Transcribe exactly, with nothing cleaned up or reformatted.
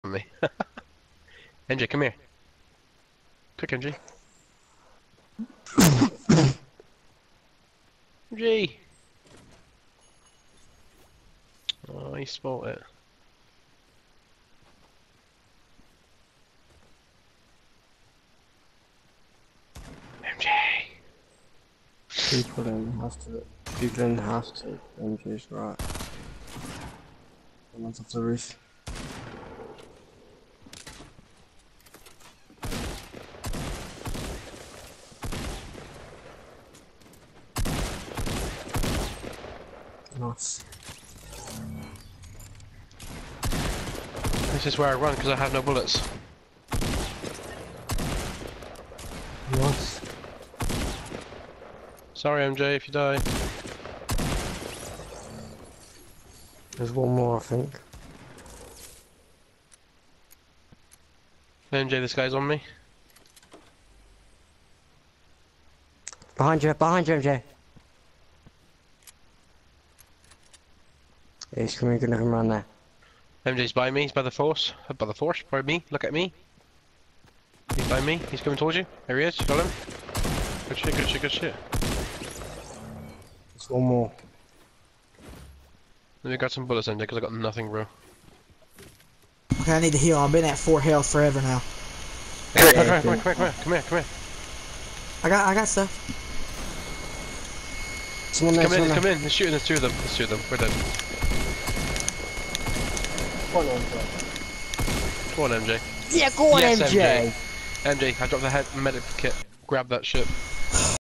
me. M J, come here. Quick, M J. M J! Oh, he spot it. M J! People don't have to. People don't have to. M J's right. Someone's off the roof. Nice. This is where I run because I have no bullets. Nice. Sorry, M J, if you die. There's one more, I think. M J, this guy's on me. Behind you, behind you, M J. Yeah, he's coming, gonna come around there. M J's by me, he's by the force. Uh, By the force, by me, look at me. He's by me, he's coming towards you. There he is, you got him. Good shit, good shit, good shit. There's one more. Let me grab some bullets, M J, because I got nothing, bro. Okay, I need to heal. I've been at four health forever now. Come here, come here, come here, come here, come here, come here. I got, I got stuff. Someone there, Come in, someone come there. in, there's two of them, there's two of them, there's two of them, we're dead. Go on, M J. Yeah, go on, Yes, M J. M J, I dropped the head medic kit. Grab that shit.